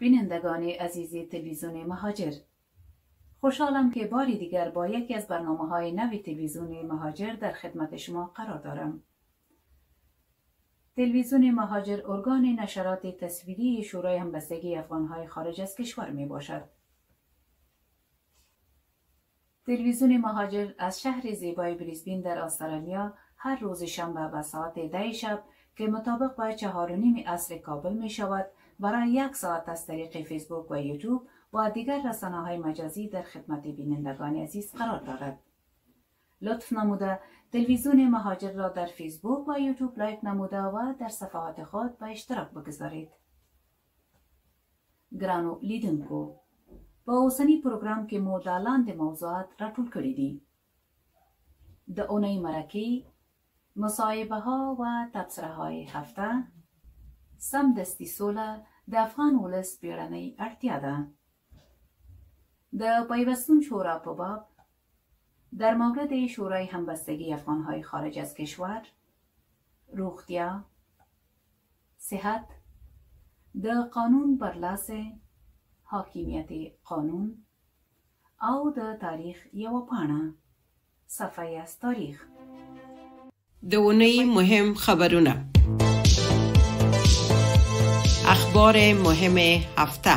بینندگان عزیز تلویزیون مهاجر، خوشحالم که باری دیگر با یکی از برنامه‌های نو تلویزیون مهاجر در خدمت شما قرار دارم. تلویزیون مهاجر ارگان نشرات تصویری شورای همبستگی افغان‌های خارج از کشور می باشد. تلویزیون مهاجر از شهر زیبای بریسبن در استرالیا هر روز شنبه و ساعت 10 شب که مطابق با 4:30 عصر کابل می شود برای 1 ساعت از طریق فیسبوک و یوتیوب و دیگر رسانه‌های مجازی در خدمت بینندگان عزیز قرار دارد. لطف نموده تلویزیون مهاجر را در فیسبوک و یوتیوب لایک نموده و در صفحات خود به اشتراک بگذارید. گرانو لیدونکو، با اوسنی پروگرام که مو دا لاندې موضوعات راټول کړي دي: د اونۍ مرکې، مصاحبه ها و تبصره های هفته، سمدستي سوله د افغان ولس بیړنۍ اړتیا ده، د پیوستون شورا په باب، در مورد شورای همبستگی افغانهای خارج از کشور، روغتیا، صحت، د قانون برلاسه، حاکمیت قانون او د تاریخ یو پاڼه، صفحه از تاریخ. د اونۍ مهم خبرونه، اخبار مهم هفته،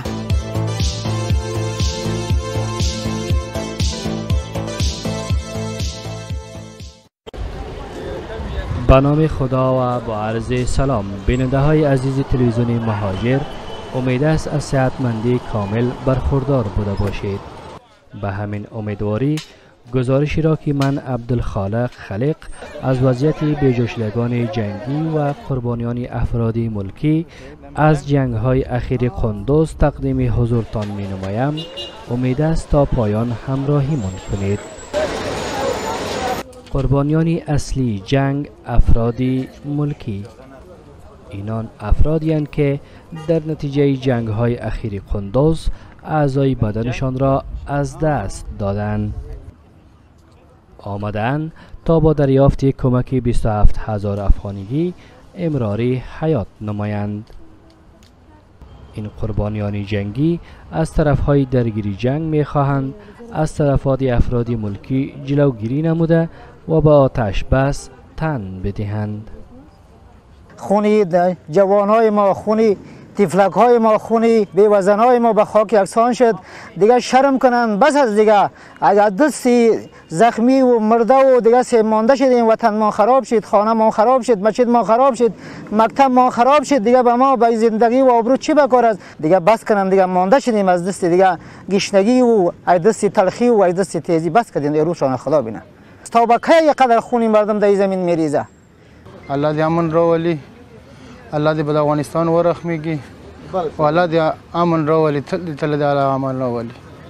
به نام خدا و با عرض سلام بیننده های عزیز تلویزیون مهاجر، امید است از صحتمندی کامل برخوردار بوده باشید. به همین امیدواری گزارشی را که من عبدالخالق خلیق از وضعیت بیجوشلگان جنگی و قربانیان افراد ملکی از جنگ های اخیر قندوز تقدیم حضورتان می نمایم. امید است تا پایان همراهی من کنید. قربانیان اصلی جنگ افراد ملکی، اینان افرادی هستند که در نتیجه جنگ های اخیر قندوز اعضای بدنشان را از دست دادند. آمدند تا با دریافت کمک 27,000 افغانیگی امراری حیات نمایند. این قربانیان جنگی از طرفهای درگیری جنگ می‌خواهند از طرفات افراد ملکی جلوگیری نموده و با آتش بس تن بدهند. خونی جوانهای ما، خونی تفلک‌های ما، خونی بیوزنهای ما به خاک یکسان شد. دیگه شرم کنن، بس از دیگه. اگر دستی زخمی و مرده و دیگه سه مانده شدیم، وطن ما خراب شد، خانه ما خراب شد، مسجد ما خراب شد، مکتب ما خراب شد، دیگه به ما به زندگی و آبرو چی بکار است؟ دیگه بس کنن، دیگه مانده شدیم از دست دیگه گشنگی و از دست تلخی و از دست تیزی. بس کردین روشان خدا بینه. تا به کی قدر خون مردم در زمین میریزه؟ الله دې امن راولي، الله دې په افغانستان ورحمېږي، او الله دې امن راولي، تل دې امن راولي.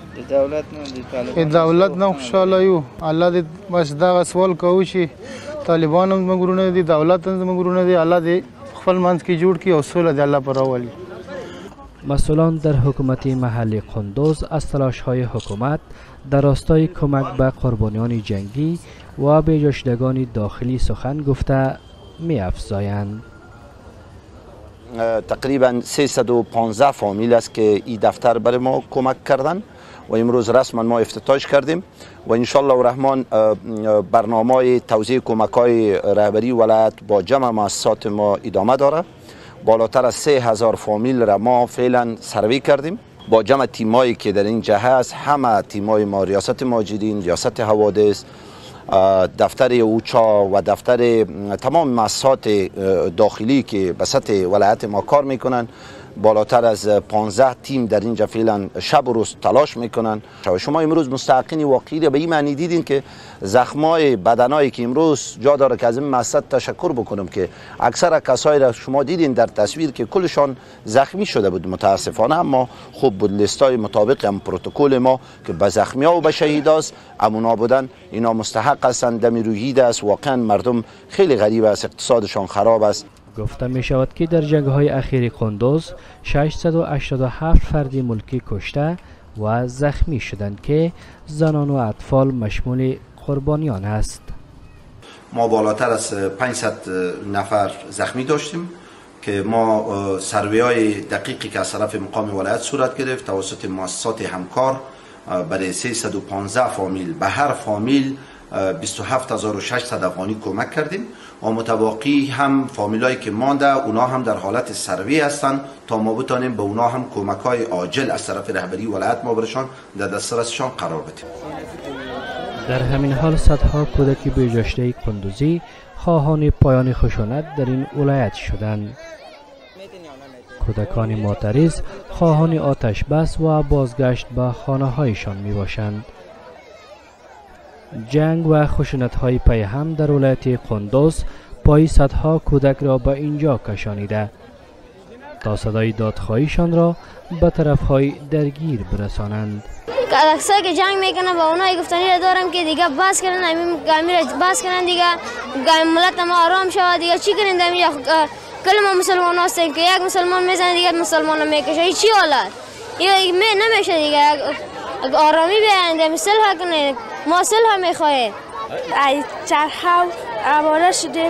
د دولت نه خوشاله یو، الله دې بس دغه سوال کوو چې طالبان هم زموږ ورونه دي، دولت هم زموږ ورونه دي، الله دې خپل منځ کې جوړ کړي او سوله دې الله پر راولي. مسئولان در حکومت محلی قندوز از تلاش‌های حکومت در راستای کمک به قربانیان جنگی و بیجاشدگان داخلی سخن گفته می‌افزایند. تقریبا 315 فامیل است که این دفتر برای ما کمک کردن و امروز رسما ما افتتاحش کردیم و ان شاء الله الرحمن برنامه توزیع کمک‌های رهبری ولایت با جمع مؤسسات ما ادامه داره. بالاتر از 3000 فامیل را ما فعلا سروی کردیم با جمع تیمایی که در این جهه است. همه تیمای ما، ریاست مهاجرین، ریاست حوادث، دفتر اوچا و دفتر تمام مؤسسات داخلی که به سطح ولایت ما کار میکنن، بالاتر از 15 تیم در اینجا فعلا شب و روز تلاش میکنن. شما امروز مستحقین واقعی به این معنی دیدین که زخمای بدنایی که امروز جا داره که از این مؤسسات تشکر بکنم که اکثر کسایی را شما دیدین در تصویر که کلشان زخمی شده بود متاسفانه، اما خوب بود لیستای مطابق هم پروتکل ما که به زخمی ها و به شهیداست امونا بودن، اینا مستحق هستند. دمی روحید است، واقعا مردم خیلی غریب است، اقتصادشان خراب است. گفته می شود که در جنگ های اخیر قندوز 687 فرد ملکی کشته و زخمی شدند که زنان و اطفال مشمول قربانیان است. ما بالاتر از 500 نفر زخمی داشتیم که ما سروی های دقیقی که از طرف مقام ولایت صورت گرفت توسط مؤسسات همکار برای 315 فامیل به هر فامیل 27600 افغانی کمک کردیم و متباقی هم فامیلایی که مانده اونا هم در حالت سروی هستند تا ما بتانیم به اونا هم کمک های عاجل از طرف رهبری ولایت ما برشان در دسترسشان قرار بدیم. در همین حال صدها کودک بیجاشته کندوزی خواهان پایان خشونت در این ولایت شدند. کودکان معترض خواهان آتش بس و بازگشت به خانه هایشان می باشند. جنگ و خشونت های پی هم در ولایت قندوز پای صدها کودک را به اینجا کشانیده تا صدای دادخواهیشان را به طرف های درگیر برسانند. اکثر که جنگ میکنه با اونایی گفتنی را دارم که دیگه بس کردن گامی را بس کردن دیگه ملت ما آرام شود دیگه چی کنیم در اینجا کل ما مسلمان هستیم که یک مسلمان میزنه دیگه مسلمان رو میکشه این چی حالت نمیشه دیگه آرامی بیاین صلح کنید ما صلح میخواهیم چرخو عباره شدیم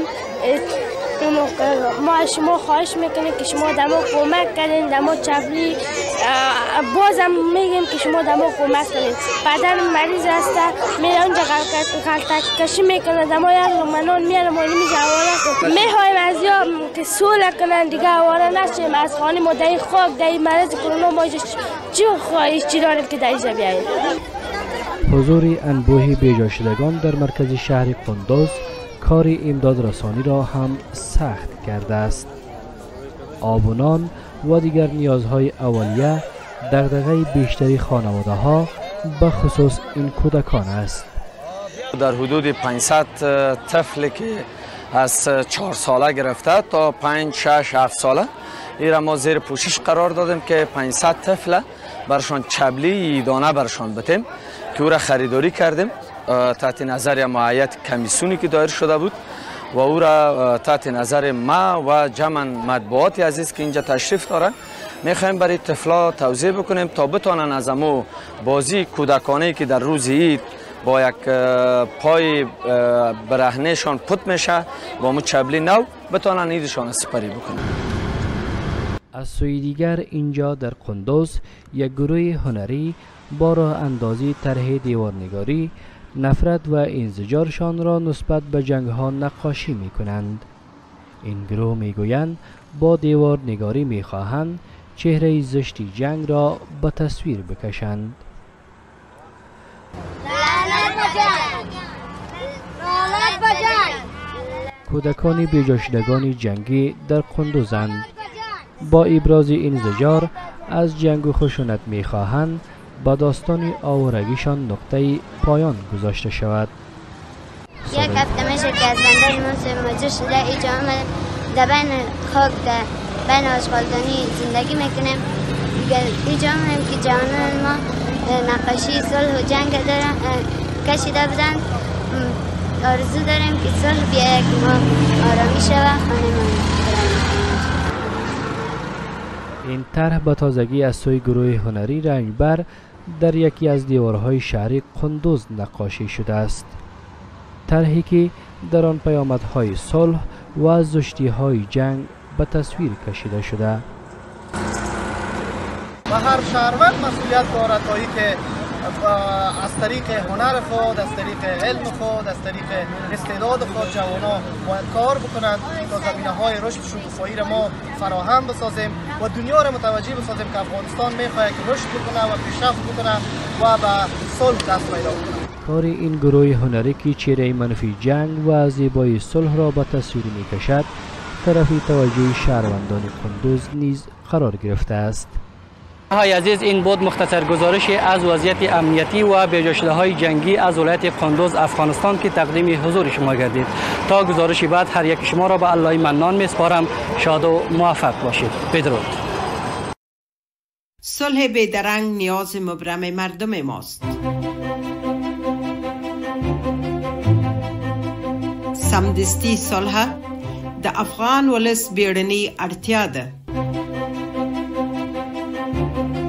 ما شما خواهش میکنیم که شما دمو کمک کنین دمو چبلی بازم میگیم که شما دمو کمک کنین پدر مریض هسته میره اونجا غلطه کشی میکنه دمو یک لومنان میاره ما نمیشه آواره میخوایم از یا که صلح کنن دیگه آواره نشیم از خانه ما در خاک در مرض کرونا ما چی خواهش چی داریم که در اینجا بیاییم. حضور انبوه بیجا شدگان در مرکز شهر کندوز کار امداد رسانی را هم سخت کرده است. آب و نان و دیگر نیازهای اولیه دغدغه بیشتری خانواده ها به خصوص این کودکان است. در حدود 500 طفل که از 4 ساله گرفته تا 5 6 7 ساله این ما زیر پوشش قرار دادیم که 500 طفل برشان چبلی دانه برشان بتیم که او را خریداری کردیم تحت نظر معایت کمیسیونی که دایر شده بود و او را تحت نظر ما و جمع مطبوعات عزیز که اینجا تشریف دارن میخوایم برای طفلا توضیح بکنیم تا بتانن از امو بازی کودکانه که در روز عید با یک پای برهنهشان پت میشه با مو چبلی نو بتانن عیدشان سپری بکنن. از سوی دیگر اینجا در قندوز یک گروه هنری با راه اندازی طرح دیوارنگاری نفرت و انزجارشان را نسبت به جنگ ها نقاشی می کنند. این گروه می گویند با دیوارنگاری می خواهند چهره زشتی جنگ را به تصویر بکشند. کودکان بیجاشدگان جنگی در قندوزند. با ابراز انزجار از جنگ و خشونت می خواهند با داستان آوارگیشان نقطه پایان گذاشته شود. یک هفته میشه که از بندر مهاجر شده اینجا آمدیم در بین خاک در بین آشغالدانی زندگی میکنیم دیگه اینجا آمدیم که جوانان ما نقاشی صلح و جنگ کشیده بودن آرزو داریم که صلح بیاید که ما آرامی شود خانه ما. این طرح به تازگی از سوی گروه هنری رنگبر در یکی از دیوارهای شهر کندوز نقاشی شده است. طرحی که در آن پیامدهای صلح و زشتی‌های جنگ به تصویر کشیده شده. و هر شهروند مسئولیت دارد تا اینکه از طریق هنر خود، از طریق علم خود، از طریق استعداد خود جوانا باید کار بکنند تا زمینه‌های رشد شکوفایی را ما فراهم بسازیم و دنیا را متوجه بسازیم که افغانستان می‌خواهد که رشد بکنه و پیشرفت بکنه و به صلح دست پیدا کنه. کار این گروه هنری که چهره منفی جنگ و زیبایی صلح را به تصویر می‌کشد طرف توجه شهروندان کندوز نیز قرار گرفته است. های عزیز، این بود مختصر گزارشی از وضعیت امنیتی و بیجاشده‌های جنگی از ولایت کندوز افغانستان که تقدیم حضور شما گردید. تا گزارشی بعد هر یک شما را به الله منان می‌سپارم. شاد و موفق باشید. بدرود. صلح بیدرنگ نیاز مبرم مردم ماست. سمدستی صلح د افغان ولس بیړنۍ اړتیا ده.